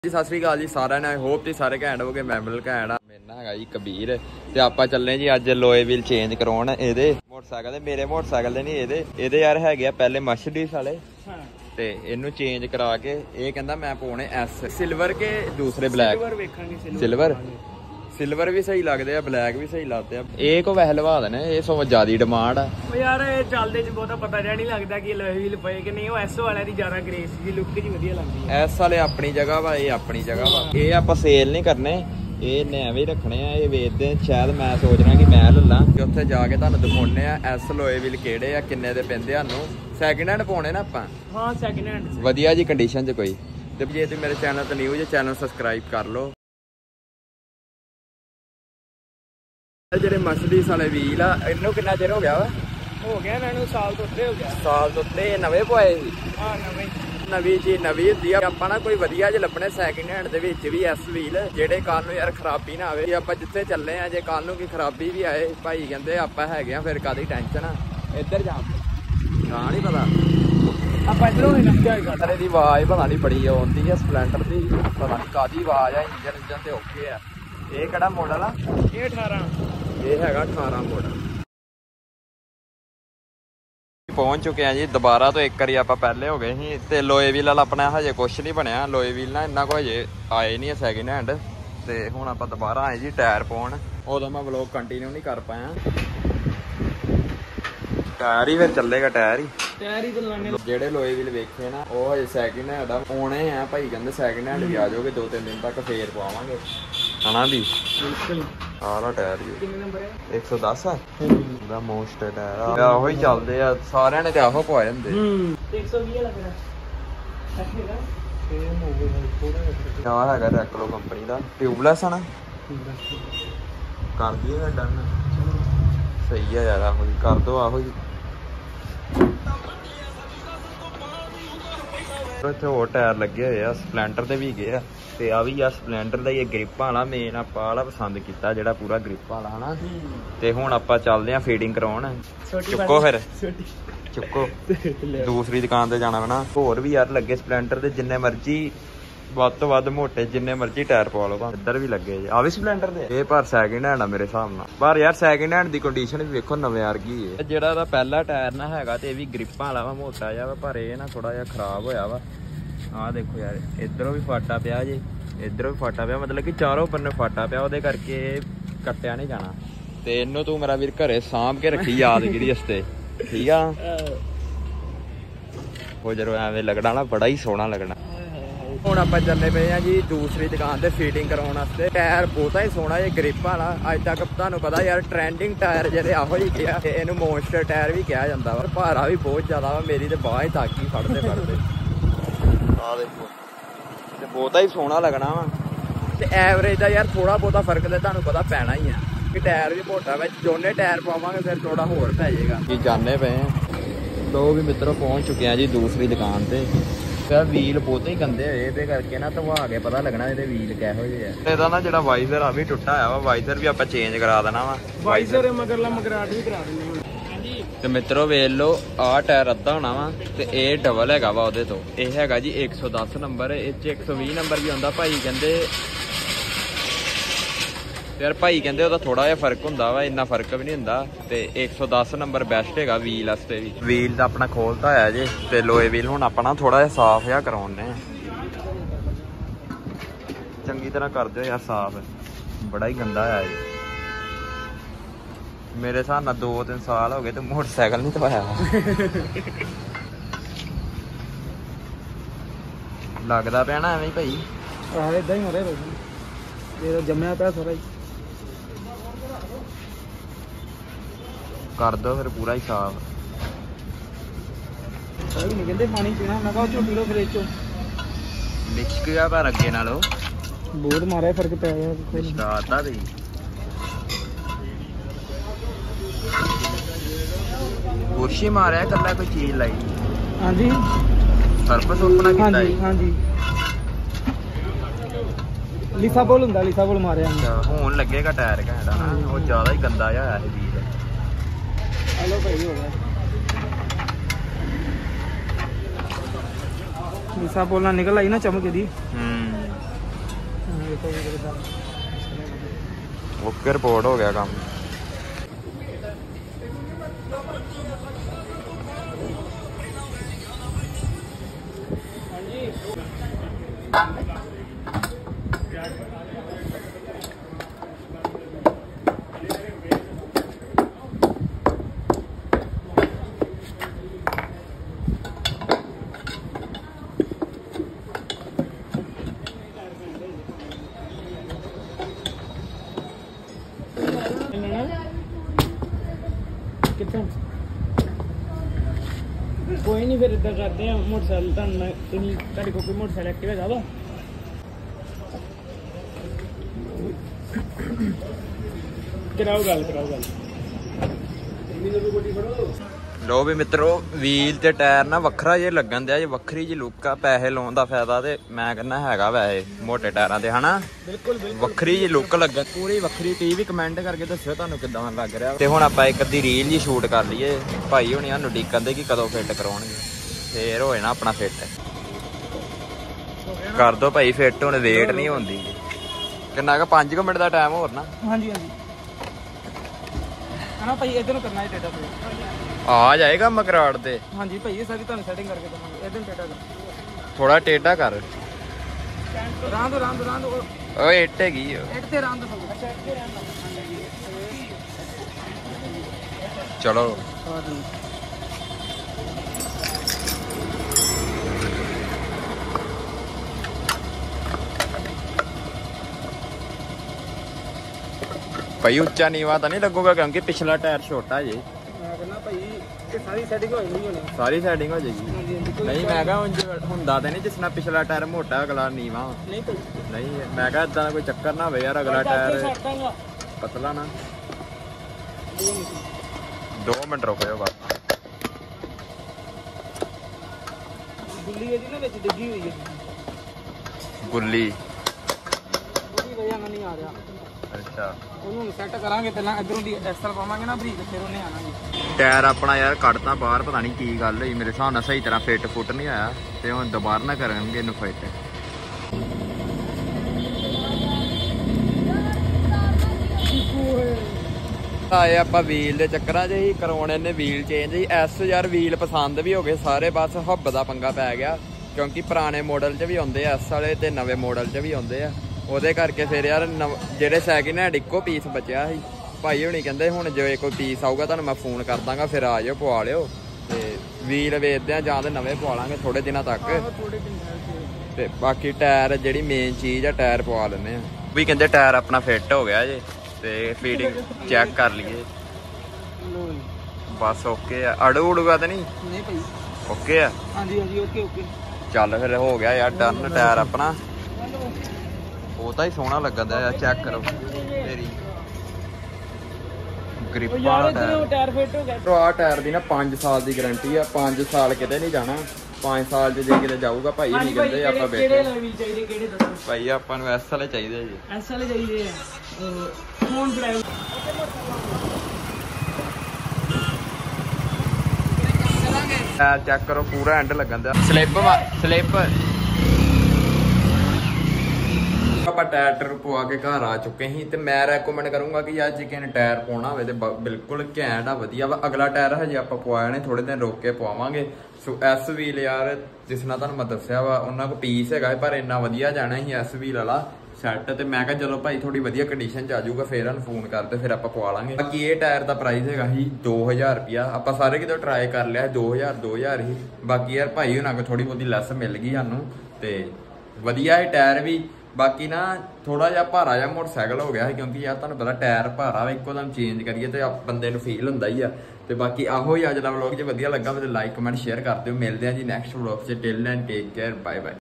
जी सत श्री अकाल जी सारे ने होप जी सारे घैंट हो गए मैमल घैंट मेरा हैगा जी कबीर ते आपां चले जी अज लोए व्हील चेंज करवाउण एहदे मोटरसाइकिल दे मेरे मोटरसाइकिल दे नहीं एहदे यार हैगे आ पहले मर्सिडीज वाले ते इनू चेंज करा के ये कहंदा मैं पाउणे एस सिल्वर के दूसरे ब्लैक सिल्वर भी सही लगते हैं ब्लैक भी सही लगते हैं ये को वैसे लवा देने ये सो ज्यादा डिमांड है यार चलदे च बहुता पता नहीं लगता कि लोहे व्हील पे कि नहीं एस वाले दी ज्यादा ग्रेस जी लुक जी वधिया लगदी है एस वाले अपनी जगह वा ये अपनी जगह वा ये आपां सेल नहीं करने ये नैवे रखने आ ये वेचदे शायद मैं सोचना कि मैं ले ला उत्थे जाके तुहानू दिखाउने आ एस लोहे व्हील किहड़े आ किन्ने दे पैंदे सानू सैकेंड हैंड पाउणे ना आपां हां सैकेंड हैंड वधिया जी कंडीशन च कोई ते जे तुसीं मेरे चैनल ते न्यू जे चैनल सबसक्राइब कर लो ਜਿਹੜੇ ਮਰਸੀਡੀਜ਼ ਵਾਲੇ ਵੀਲ ਆ ਇਹਨੂੰ ਕਿੰਨਾ ਚਿਰ ਹੋ ਗਿਆ ਵਾ ਹੋ ਗਿਆ ਮੈਨੂੰ ਸਾਲ ਤੋਂ ਉੱਤੇ ਹੋ ਗਿਆ ਸਾਲ ਤੋਂ ਉੱਤੇ ਨਵੇਂ ਪਵਾਏ ਸੀ ਹਾਂ ਨਵੀਂ ਚੀਜ਼ ਨਵੀਂ ਹੁੰਦੀ ਆ ਆਪਾਂ ਨਾ ਕੋਈ ਵਧੀਆ ਜਿਹਾ ਲੱਭਣੇ ਸੈਕਿੰਡ ਹੈਂਡ ਦੇ ਵਿੱਚ ਵੀ ਐਸ ਵੀਲ ਜਿਹੜੇ ਕੱਲ ਨੂੰ ਯਾਰ ਖਰਾਬੀ ਨਾ ਆਵੇ ਜੇ ਆਪਾਂ ਜਿੱਥੇ ਚੱਲੇ ਆ ਜੇ ਕੱਲ ਨੂੰ ਕੀ ਖਰਾਬੀ ਵੀ ਆਏ ਭਾਈ ਕਹਿੰਦੇ ਆਪਾਂ ਹੈਗੇ ਆ ਫਿਰ ਕਾਦੀ ਟੈਨਸ਼ਨ ਆ ਇੱਧਰ ਜਾ ਨਹੀਂ ਪਤਾ ਆਪਾਂ ਇਧਰੋਂ ਹੀ ਲੰਘਿਆ ਗੱਡੀ ਦੀ ਆਵਾਜ਼ ਪਤਾ ਨਹੀਂ ਬੜੀ ਆਉਂਦੀ ਆ ਸਪਲੈਂਡਰ ਦੀ ਪਤਾ ਨਹੀਂ ਕਾਦੀ ਆਵਾਜ਼ ਆ ਇੰਜਨ ਤੇ ਓਕੇ ਆ ਇਹ ਕਿਹੜਾ ਮਾਡਲ ਆ ਇਹ 18 ਇਹ ਹੈਗਾ 18 ਮਾਡਲ ਪਹੁੰਚ ਚੁੱਕੇ ਆ ਜੀ ਦੁਬਾਰਾ ਤੋਂ ਇੱਕ ਵਾਰੀ ਆਪਾਂ ਪਹਿਲੇ ਹੋ ਗਏ ਸੀ ਤੇ ਲੋਏ ਵੀਲ ਵਾਲਾ ਆਪਣਾ ਹਜੇ ਕੁਛ ਨਹੀਂ ਬਣਿਆ ਲੋਏ ਵੀਲ ਨਾ ਇੰਨਾ ਕੋ ਹਜੇ ਆਏ ਨਹੀਂ ਸੈਕਿੰਡ ਹੈਂਡ ਤੇ ਹੁਣ ਆਪਾਂ ਦੁਬਾਰਾ ਆਏ ਜੀ ਟਾਇਰ ਪਾਉਣ ਉਦੋਂ ਮੈਂ ਵਲੋਗ ਕੰਟੀਨਿਊ ਨਹੀਂ ਕਰ ਪਾਇਆ ਟਾਇਰ ਹੀ ਫਿਰ ਚੱਲੇਗਾ ਟਾਇਰ ਹੀ ਚੱਲਾਣੇ ਜਿਹੜੇ ਲੋਏ ਵੀਲ ਵੇਖੇ ਨਾ ਉਹ ਹਜੇ ਸੈਕਿੰਡ ਹੈਂਡ ਆਉਣੇ ਆ ਭਾਈ ਕਹਿੰਦੇ ਸੈਕਿੰਡ ਹੈਂਡ ਵੀ ਆ ਜਾਓਗੇ 2-3 ਦਿਨ ਤੱਕ ਫੇਰ ਪਾਵਾਂਗੇ ਹਨਾ ਵੀ ਬਿਲਕੁਲ ਆਲਾ ਟਾਇਰ ਜੀ ਕਿੰਨੇ ਨੰਬਰ ਹੈ 110 ਆ ਦਾ ਮੋਸਟ ਟਾਇਰ ਆ ਆਹੋ ਹੀ ਚੱਲਦੇ ਆ ਸਾਰਿਆਂ ਨੇ ਤੇ ਆਹੋ ਪਵਾਏ ਹੁੰਦੇ 120 ਲੱਗ ਰਿਹਾ ਆ ਹੈਗਾ ਰੈਕਲੋ ਕੰਪਨੀ ਦਾ ਟਿਊਬਲੈਸ ਆ ਨਾ ਕਰ ਦਈਏ ਡਨ ਸਹੀ ਆ ਯਾਰ ਆਹੋ ਜੀ ਕਰ ਦੋ ਆਹੋ ਜੀ ਇੱਥੇ ਹੋਰ ਟਾਇਰ ਲੱਗੇ ਹੋਏ ਆ ਸਪਲੈਂਡਰ ਦੇ ਵੀ ਗਏ ਆ ਤੇ ਆ ਵੀ ਆ ਸਪਲੈਂਡਰ ਦਾ ਹੀ ਗ੍ਰਿਪਾਂ ਵਾਲਾ ਮੇਨ ਆਪਾਂ ਵਾਲਾ ਪਸੰਦ ਕੀਤਾ ਜਿਹੜਾ ਪੂਰਾ ਗ੍ਰਿਪਾਂ ਵਾਲਾ ਹਨਾ ਤੇ ਹੁਣ ਆਪਾਂ ਚੱਲਦੇ ਆ ਫੀਡਿੰਗ ਕਰਾਉਣ ਚੁੱਕੋ ਫਿਰ ਚੁੱਕੋ ਦੂਸਰੀ ਦੁਕਾਨ ਤੇ ਜਾਣਾ ਪੈਣਾ ਹੋਰ ਵੀ ਯਾਰ ਲੱਗੇ ਸਪਲੈਂਡਰ ਦੇ ਜਿੰਨੇ ਮਰਜੀ ਵੱਧ ਤੋਂ ਵੱਧ ਮੋਟੇ ਜਿੰਨੇ ਮਰਜੀ ਟਾਇਰ ਪਵਾ ਲਓ ਇੱਧਰ ਵੀ ਲੱਗੇ ਆ ਵੀ ਸਪਲੈਂਡਰ ਦੇ ਇਹ ਪਰ ਸੈਕਿੰਡ ਹੈਂਡ ਆ ਮੇਰੇ ਹਿਸਾਬ ਨਾਲ ਪਰ ਯਾਰ ਸੈਕਿੰਡ ਹੈਂਡ ਦੀ ਕੰਡੀਸ਼ਨ ਵੀ ਵੇਖੋ ਨਵੇਂ ਵਰਗੀ ਹੈ ਜਿਹੜਾ ਇਹਦਾ ਪਹਿਲਾ ਟਾਇਰ ਨਾ ਹੈਗਾ ਤੇ ਇਹ ਵੀ ਗ੍ਰਿਪਾਂ ਵਾਲਾ ਵਾ ਮੋਟਾ ਜਿਹਾ ਵਾ ਪਰ ਇਹ ਨਾ ਥੋੜਾ ਜਿਹਾ ਖਰਾਬ ਹੋਇਆ ਵਾ ਆਹ ਦੇਖੋ ਯਾਰ ਇਧਰੋਂ ਵੀ ਫਾਟਾ ਪਿਆ ਜੇ ਇਧਰੋਂ ਵੀ ਫਾਟਾ ਪਿਆ ਮਤਲਬ ਕਿ ਚਾਰੋਂ ਬੰਨੇ ਫਾਟਾ ਪਿਆ ਉਹਦੇ ਕਰਕੇ ਕੱਟਿਆ ਨਹੀਂ ਜਾਣਾ ਤੇ ਇਹਨੂੰ ਤੂੰ ਮੇਰਾ ਵੀਰ ਘਰੇ ਸਾਂਭ ਕੇ ਰੱਖੀ ਯਾਦਗਿਰੀ ਵਾਸਤੇ ਠੀਕ ਆ ਉਹ ਜਦੋਂ ਐਵੇਂ ਲੱਗਣਾ ਨਾ ਬੜਾ ਹੀ ਸੋਹਣਾ ਲੱਗਣਾ ਹੁਣ ਆਪਾਂ ਚੱਲੇ ਪਏ ਆ ਜੀ ਦੂਸਰੀ ਦੁਕਾਨ ਤੇ ਫੀਡਿੰਗ ਕਰਾਉਣ ਵਾਸਤੇ ਟਾਇਰ ਬਹੁਤਾ ਹੀ ਸੋਹਣਾ ਇਹ ਗ੍ਰਿਪ ਵਾਲਾ ਅੱਜ ਤੱਕ ਤੁਹਾਨੂੰ ਪਤਾ ਯਾਰ ਟ੍ਰੈਂਡਿੰਗ ਟਾਇਰ ਜਿਹੜੇ ਆਹੋ ਹੀ ਗਿਆ ਤੇ ਇਹਨੂੰ ਮੌਨਸਟਰ ਟਾਇਰ ਵੀ ਕਿਹਾ ਜਾਂਦਾ ਵਾ ਭਾਰਾ ਵੀ ਬਹੁਤ ਜ਼ਿਆਦਾ ਵਾ ਮੇਰੀ ਤੇ ਬਾਂਹ ਹੀ ਤਾਕੀ ਫੜਦੇ ਆ ਦੇਖੋ ਤੇ ਬਹੁਤਾ ਹੀ ਸੋਹਣਾ ਲੱਗਣਾ ਵਾ ਤੇ ਐਵਰੇਜ ਦਾ ਯਾਰ ਥੋੜਾ ਬਹੁਤਾ ਫਰਕ ਤੇ ਤੁਹਾਨੂੰ ਪਤਾ ਪੈਣਾ ਹੀ ਆ ਕਿ ਟਾਇਰ ਵੀ ਮੋਟਾ ਵਿੱਚ ਦੋਨੇ ਟਾਇਰ ਪਾਵਾਂਗੇ ਫਿਰ ਥੋੜਾ ਹੋਰ ਪੈ ਜਾਏਗਾ ਕੀ ਜਾਣੇ ਪਏ ਆ ਲੋ ਵੀ ਮਿੱਤਰੋ ਪਹੁੰਚ ਚੁੱਕੇ ਆ ਜੀ ਦੂਸਰੀ ਦੁਕਾਨ ਤੇ ਵੀਲ ਬਹੁਤੇ ਹੀ ਗੰਦੇ ਹੋਏ ਇਹਦੇ ਕਰਕੇ ਨਾ ਧਵਾ ਕੇ ਪਤਾ ਲੱਗਣਾ ਇਹਦੇ ਵੀਲ ਕਿਹੋ ਜਿਹੇ ਆ ਇਹਦਾ ਨਾ ਜਿਹੜਾ ਵਾਈਜ਼ਰ ਆ ਵੀ ਟੁੱਟਾ ਹੋਇਆ ਵਾ ਵਾਈਜ਼ਰ ਵੀ ਆਪਾਂ ਚੇਂਜ ਕਰਾ ਦੇਣਾ ਵਾ ਵਾਈਜ਼ਰ ਮਗਰਲਾ ਮਗਰਾਟ ਵੀ ਕਰਾ ਦਿੰਦੇ ਹਾਂਜੀ ਤੇ ਮਿੱਤਰੋ ਵੇਖ ਲਓ ਆਹ ਟਾਇਰ ਅੱਧਾ ਹੋਣਾ ਵਾ ਤੇ ਇਹ ਡਬਲ ਹੈਗਾ ਵਾ ਉਹਦੇ ਤੋਂ ਇਹ ਹੈਗਾ ਜੀ 110 ਨੰਬਰ ਇਹ ਚ 120 ਨੰਬਰ ਵੀ ਆਉਂਦਾ ਭਾਈ ਕਹਿੰਦੇ ਯਾਰ ਭਾਈ ਕਹਿੰਦੇ ਉਹਦਾ ਥੋੜਾ ਜਿਹਾ ਫਰਕ ਹੁੰਦਾ ਵਾ ਇੰਨਾ ਫਰਕ ਵੀ ਨਹੀਂ ਹੁੰਦਾ ਤੇ 110 ਨੰਬਰ ਬੈਸਟ ਹੈਗਾ ਵੀਲ ਵਾਸਤੇ ਵੀ ਵੀਲ ਦਾ ਆਪਣਾ ਖੋਲਤਾ ਹੋਇਆ ਜੇ ਤੇ ਲੋਏ ਵੀਲ ਹੁਣ ਆਪਣਾ ਥੋੜਾ ਜਿਹਾ ਸਾਫ਼ ਜਿਹਾ ਕਰਾਉਣੇ ਆ ਚੰਗੀ ਤਰ੍ਹਾਂ ਕਰ ਦਿਓ ਯਾਰ ਸਾਫ਼ ਬੜਾ ਹੀ ਗੰਦਾ ਆਇਆ ਜੀ ਮੇਰੇ ਹਿਸਾਬ ਨਾਲ 2-3 ਸਾਲ ਹੋ ਗਏ ਤੇ ਮੋਟਰਸਾਈਕਲ ਨਹੀਂ ਧਵਾਇਆ ਲੱਗਦਾ ਪਿਆ ਨਾ ਐਵੇਂ ਹੀ ਭਾਈ ਆਹ ਇਦਾਂ ਹੀ ਹੋ ਰਿਹਾ ਇਹ ਜੰਮਿਆ ਪਿਆ ਸਾਰਾ ਹੀ ਕਰ ਦੋ ਫਿਰ ਪੂਰਾ ਹੀ ਸਾਫ਼ ਕੋਈ ਨਹੀਂ ਕਹਿੰਦੇ ਪਾਣੀ ਪੀਣਾ ਮੈਂ ਕਿਹਾ ਝੋਟੀ ਲੋ ਫ੍ਰਿਜ ਚੋਂ ਮਿਕਸ ਕਿਹਾ ਪਰ ਅੱਗੇ ਨਾਲੋਂ ਬਹੁਤ ਮਾਰਿਆ ਫਰਕ ਪੈ ਗਿਆ ਸਟਾਰਟਾ ਦੇ ਕੁਰਸ਼ੀ ਮਾਰਿਆ ਕੱਲਾ ਕੋਈ ਚੀਜ਼ ਲਾਈ ਹਾਂਜੀ ਸਰਪਸ ਉਪਨਾ ਕੀਤਾ ਹਾਂਜੀ ਹਾਂਜੀ ਲੀਸਾ ਬੋਲ ਮਾਰਿਆ ਹੁਣ ਲੱਗੇਗਾ ਟਾਇਰ ਘੈਂਟਾ ਨਾ ਉਹ ਜ਼ਿਆਦਾ ਹੀ ਗੰਦਾ ਜਿਹਾ ਇਹ ਵੀਲ ਹਲੋ ਭਾਈ ਹੋ ਗਿਆ ਲੀਸਾ ਬੋਲਣਾ ਨਿਕਲ ਆਈ ਨਾ ਚਮਕ ਦੀ ਓਕੇ ਰਿਪੋਰਟ ਹੋ ਗਿਆ ਕੰਮ। ਕੋਈ ਨਹੀਂ, ਫਿਰ ਇਦਾਂ ਕਰਦੇ ਆ ਮੋਟਰਸਾਈਕਲ ਤੁਹਾਨੂੰ ਤੁਹਾਡੇ ਕੋਲ ਕੋਈ ਮੋਟਰਸਾਈਕਲ ਐਕਟਿਵ ਹੈਗਾ ਵਾ? ਕਰਾਓ ਗੱਲ। ਲੋ ਵੀ ਮਿੱਤਰੋ, ਵੀਲ ਤੇ ਟਾਇਰ ਨਾ ਵੱਖਰਾ ਜੇ ਲੱਗਣ ਦਿਆ ਜੇ, ਵੱਖਰੀ ਜੀ ਲੁੱਕ ਆ। ਪੈਸੇ ਲਾਉਣ ਦਾ ਫਾਇਦਾ ਤੇ ਮੈਂ ਕਹਿੰਦਾ ਹੈਗਾ ਵੈਸੇ ਮੋਟੇ ਟਾਇਰਾਂ ਤੇ, ਹਨਾ? ਬਿਲਕੁਲ ਵੱਖਰੀ ਜੀ ਲੁੱਕ ਲੱਗਣ, ਪੂਰੀ ਵੱਖਰੀ। ਤੁਸੀਂ ਵੀ ਕਮੈਂਟ ਕਰਕੇ ਦੱਸਿਓ ਤੁਹਾਨੂੰ ਕਿੱਦਾਂ ਲੱਗ ਰਿਹਾ। ਤੇ ਹੁਣ ਆਪਾਂ ਇੱਕ ਅੱਧੀ ਰੀਲ ਜੀ ਸ਼ੂਟ ਕਰ ਲਈਏ। ਭਾਈ ਹੁਣੀ ਸਾਨੂੰ ਡੀਕਣ ਦੇ ਕਿ ਕਦੋਂ ਫਿੱਟ ਕਰਾਉਣਗੇ, ਫੇਰ ਹੋਏ ਨਾ ਆਪਣਾ ਫਿੱਟ। ਕਰ ਦੋ ਭਾਈ ਫਿੱਟ, ਹੁਣ ਵੇਟ ਨਹੀਂ ਹੁੰਦੀ। ਕਿੰਨਾ ਕੁ 5 ਮਿੰਟ ਦਾ ਟਾਈਮ ਹੋਰ ਨਾ? ਹਾਂਜੀ ਹਨਾ ਭਾਈ, ਇਧਰ ਨੂੰ ਕਰਨਾ ਹੈ ਟੇਡਾ ਆ ਜਾਏਗਾ ਮਕਰਾੜ ਤੇ। ਹਾਂਜੀ ਭਾਈ, ਇਹ ਸਾਰੀ ਤੁਹਾਨੂੰ ਸੈਟਿੰਗ ਕਰਕੇ ਦਵਾਂਗੇ। ਇਧਰ ਟੇਡਾ ਥੋੜਾ ਟੇਢਾ ਕਰ। ਰਾਂਦ ਓਏ ਇੱਟ ਹੈਗੀ ਓ। ਇੱਟ ਤੇ ਰਾਂਦ ਚਲੋ ਭਾਈ ਉੱਚਾ ਨੀਵਾ ਤਾਂ ਨਹੀਂ ਲੱਗੂਗਾ ਕਿਉਂਕਿ ਪਿਛਲਾ ਟਾਇਰ ਛੋਟਾ ਜੇ। ਮੈਂ ਕਹਿੰਦਾ ਭਾਈ ਇਹ ਸਾਰੀ ਸੈਟਿੰਗ ਹੋ ਜਾਂਦੀ ਹੋਣੀ। ਸਾਰੀ ਸੈਟਿੰਗ ਹੋ ਜਾਏਗੀ। ਹਾਂਜੀ ਨਹੀਂ ਮੈਂ ਕਹਾਂ ਹੁੰਦਾ ਤਾਂ ਨਹੀਂ ਜਿਸ ਨਾਲ ਪਿਛਲਾ ਟਾਇਰ ਮੋਟਾ ਅਗਲਾ ਨੀਵਾ। ਨਹੀਂ ਭਾਈ ਨਹੀਂ ਮੈਂ ਕਹਾਂ ਇਦਾਂ ਦਾ ਕੋਈ ਚੱਕਰ ਨਾ ਹੋਵੇ ਯਾਰ, ਅਗਲਾ ਟਾਇਰ ਪਤਲਾ ਨਾ। 2 ਮਿੰਟ ਰੁਕਿਓ ਬਸ। ਗੁੱਲੀ ਇਹਦੀ ਨਾ ਵਿੱਚ ਡਿੱਗੀ ਹੋਈ ਹੈ। ਗੁੱਲੀ ਉਹਦੀ ਵਜ੍ਹਾ ਨਾਲ ਨਹੀਂ ਆ ਰਿਹਾ। ਅੱਛਾ, ਉਹਨੂੰ ਸੈੱਟ ਕਰਾਂਗੇ ਪਹਿਲਾਂ, ਇਧਰੋਂ ਦੀ ਐਕਸਲ ਪਾਵਾਂਗੇ ਨਾ ਬਰੀਕ, ਫਿਰ ਉਹਨੇ ਆਣਾ ਜੀ। ਟਾਇਰ ਆਪਣਾ ਯਾਰ ਕੱਢਤਾ ਬਾਹਰ, ਪਤਾ ਨਹੀਂ ਕੀ ਗੱਲ ਹੋਈ, ਮੇਰੇ ਹਿਸਾਬ ਨਾਲ ਸਹੀ ਤਰ੍ਹਾਂ ਫਿੱਟ ਫੁੱਟ ਨਹੀਂ ਆਇਆ। ਤੇ ਹੁਣ ਦੁਬਾਰਾ ਨਾ ਕਰਨਗੇ ਇਹਨੂੰ ਫਿੱਟ। ਆਏ ਆਪਾਂ ਵੀਲ ਦੇ ਚੱਕਰਾਂ 'ਚ ਹੀ ਕਰਾਉਣੇ ਨੇ ਵੀਲ ਚੇਂਜ ਹੀ। ਯਾਰ ਵੀਲ ਪਸੰਦ ਵੀ ਹੋ ਗਏ ਸਾਰੇ, ਬਸ ਹੱਬ ਦਾ ਪੰਗਾ ਪੈ ਗਿਆ ਕਿਉਂਕਿ ਪੁਰਾਣੇ ਮਾਡਲ 'ਚ ਵੀ ਆਉਂਦੇ ਆ ਐਸ ਵਾਲੇ ਤੇ ਨਵੇਂ ਮਾਡਲ 'ਚ ਵੀ ਆਉਂਦੇ ਆ। ਉਹਦੇ ਕਰਕੇ ਫਿਰ ਯਾਰ ਜਿਹੜੇ ਸੈਕਿੰਡ ਹੈਂਡ ਇੱਕੋ ਪੀਸ ਬਚਿਆ ਸੀ, ਭਾਈ ਹੁਣੀ ਕਹਿੰਦੇ ਹੁਣ ਜੇ ਕੋਈ ਪੀਸ ਆਊਗਾ ਤੁਹਾਨੂੰ ਮੈਂ ਫੋਨ ਕਰ ਦਾਂਗਾ, ਫਿਰ ਆ ਜਾਓ ਪਵਾ ਲਿਓ। ਤੇ ਵੀਲ ਵੇਚਦੇ ਆ ਜਾਂ ਤੇ ਨਵੇਂ ਪਵਾ ਲਾਂਗੇ ਥੋੜੇ ਦਿਨਾਂ ਤੱਕ। ਤੇ ਬਾਕੀ ਟਾਇਰ ਜਿਹੜੀ ਮੇਨ ਚੀਜ਼ ਆ, ਟਾਇਰ ਪਵਾ ਲੈਂਦੇ ਆ। ਵੀ ਕਹਿੰਦੇ ਟਾਇਰ ਆਪਣਾ ਫਿੱਟ ਹੋ ਗਿਆ ਜੇ, ਤੇ ਫੀਡਿੰਗ ਚੈੱਕ ਕਰ ਲਈਏ। ਬਸ ਓਕੇ ਆ, ਅੜੂ ਉੜੂਗਾ ਤਾਂ ਨਹੀਂ? ਨਹੀਂ ਭਾਈ ਓਕੇ ਆ। ਹਾਂਜੀ ਓਕੇ। ਚੱਲ ਫਿਰ ਹੋ ਗਿਆ ਯਾਰ ਡਨ ਟਾਇਰ ਆਪਣਾ। ਉਹ ਤਾਂ ਹੀ ਸੋਹਣਾ ਲੱਗਦਾ ਯਾਰ, ਚੈੱਕ ਕਰੋ ਮੇਰੀ ਗ੍ਰਿਪ ਵਾਲਾ ਟਾਇਰ ਫਿੱਟ ਹੋ ਗਿਆ। ਆ ਟਾਇਰ ਦੀ ਨਾ 5 ਸਾਲ ਦੀ ਗਾਰੰਟੀ ਆ। 5 ਸਾਲ ਕਿਤੇ ਨਹੀਂ ਜਾਣਾ, 5 ਸਾਲ ਜੇ ਕਿਤੇ ਜਾਊਗਾ ਭਾਈ ਨਹੀਂ ਕਹਿੰਦੇ ਆਪਾਂ ਬੈਠੇ। ਕਿਹੜੇ ਲੈਵਲ ਚਾਹੀਦੇ, ਕਿਹੜੇ ਦੱਸੋ ਭਾਈ ਆਪਾਂ ਨੂੰ ਐਸ ਵਾਲੇ ਚਾਹੀਦੇ ਜੀ। ਐਸ ਵਾਲੇ ਚਾਹੀਦੇ ਆ। ਫੋਨ ਡਰਾਈਵ ਟਾਇਰ ਚੈੱਕ ਕਰੋ, ਪੂਰਾ ਐਂਡ ਲੱਗਣ ਦਾ। ਸਲਿੱਪ ਆਪਾਂ ਟਾਇਰ ਪਵਾ ਕੇ ਘਰ ਆ ਚੁੱਕੇ ਸੀ। ਤੇ ਮੈਂ ਰეკਮੈਂਡ ਕਰੂੰਗਾ ਕਿ ਯਾਰ ਜੇ ਕਿਸੇ ਨੇ ਟਾਇਰ ਪਾਉਣਾ ਹੋਵੇ ਤੇ ਬਿਲਕੁਲ ਘੈਂਟ ਆ, ਵਧੀਆ ਵਾ। ਅਗਲਾ ਟਾਇਰ ਹਜੇ ਆਪਾਂ ਪਵਾਇਆ ਨੇ, ਥੋੜੇ ਦਿਨ ਰੋਕ ਕੇ ਪਵਾਵਾਂਗੇ। ਸੋ ਐਸ ਵੀਲ ਯਾਰ ਜਿਸ ਨਾਲ ਤੁਹਾਨੂੰ ਮੈਂ ਦੱਸਿਆ ਵਾ, ਉਹਨਾਂ ਕੋਲ ਪੀਸ ਹੈਗਾ ਪਰ ਇੰਨਾ ਵਧੀਆ ਜਾਣਾ ਸੀ ਐਸ ਵੀਲ ਵਾਲਾ ਸੈੱਟ। ਤੇ ਮੈਂ ਕਿਹਾ ਚਲੋ ਭਾਈ ਥੋੜੀ ਵਧੀਆ ਕੰਡੀਸ਼ਨ ਚ ਆ ਜਾਊਗਾ, ਫੇਰ ਉਹਨੂੰ ਫੋਨ ਕਰਦੇ ਫਿਰ ਆਪਾਂ ਪਵਾ ਲਾਂਗੇ। ਬਾਕੀ ਇਹ ਟਾਇਰ ਦਾ ਪ੍ਰਾਈਸ ਹੈਗਾ ਸੀ 2000 ਰੁਪਿਆ। ਆਪਾਂ ਸਾਰੇ ਕਿਤੇ ਟਰਾਈ ਕਰ ਲਿਆ 2000 ਹੀ। ਬਾਕੀ ਯਾਰ ਭਾਈ ਉਹਨਾਂ ਕੋਲ ਥੋੜੀ ਬਹੁਤੀ ਲੈਸ ਮਿਲ ਗਈ ਸਾਨੂੰ, ਤੇ ਵਧੀਆ ਇਹ ਟਾਇਰ ਵੀ। ਬਾਕੀ ਨਾ ਥੋੜਾ ਜਿਹਾ ਭਾਰਾ ਜਿਹਾ ਮੋਟਰਸਾਈਕਲ ਹੋ ਗਿਆ ਸੀ ਕਿਉਂਕਿ ਯਾਰ ਤੁਹਾਨੂੰ ਪਤਾ ਟਾਇਰ ਭਾਰਾ ਵਾ, ਇੱਕੋ ਦਮ ਚੇਂਜ ਕਰੀਏ ਤੇ ਬੰਦੇ ਨੂੰ ਫੀਲ ਹੁੰਦਾ ਹੀ ਆ। ਤੇ ਬਾਕੀ ਆਹੋ ਹੀ ਅੱਜ ਦਾ ਵਲੌਗ ਜੇ ਵਧੀਆ ਲੱਗਾ ਤੇ ਲਾਈਕ ਕਮੈਂਟ ਸ਼ੇਅਰ ਕਰ ਦਿਓ। ਮਿਲਦੇ ਆ ਜੀ ਨੈਕਸਟ ਵਲੌਗ 'ਚ। Till and take care, bye bye.